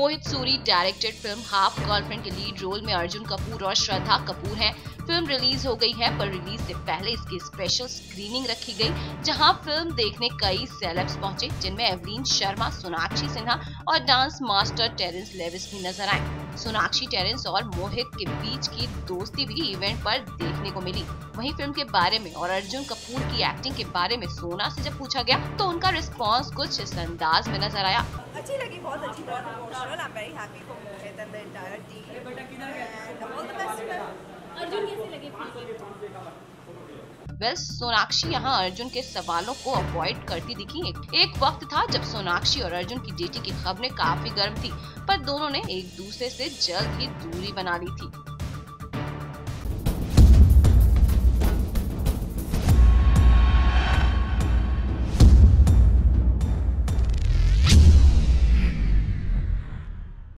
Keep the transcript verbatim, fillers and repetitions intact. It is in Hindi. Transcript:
मोहित Suri directed film half girlfriend के लीड रोल में अर्जुन कपूर और श्रद्धा कपूर हैं। फिल्म रिलीज हो गई है, पर रिलीज से पहले इसकी स्पेशल स्क्रीनिंग रखी गई, जहां फिल्म देखने कई सेलेब्स पहुंचे, जिनमें एवलीन शर्मा, सोनाक्षी सिन्हा और डांस मास्टर टेरेंस लेविस भी नजर आए। सोनाक्षी, टेरेंस और मोहित के बीच की दोस्ती भी इवेंट पर देखने को मिली। वहीं फिल्म के बारे में और अर्जुन कपूर की एक्टिंग के बारे में सोना से जब पूछा गया तो उनका रिस्पॉन्स कुछ इस अंदाज में नजर आया। अच्छी लगी, बहुत अच्छी, बहुत emotional. I am very happy for Mohit and the entire team and all the best. Arjun कैसे लगे? वेल, सोनाक्षी यहां अर्जुन के सवालों को अवॉइड करती दिखी। एक वक्त था जब सोनाक्षी और अर्जुन की डेटिंग की खबरें काफी गर्म थी, पर दोनों ने एक दूसरे से जल्द ही दूरी बना ली थी।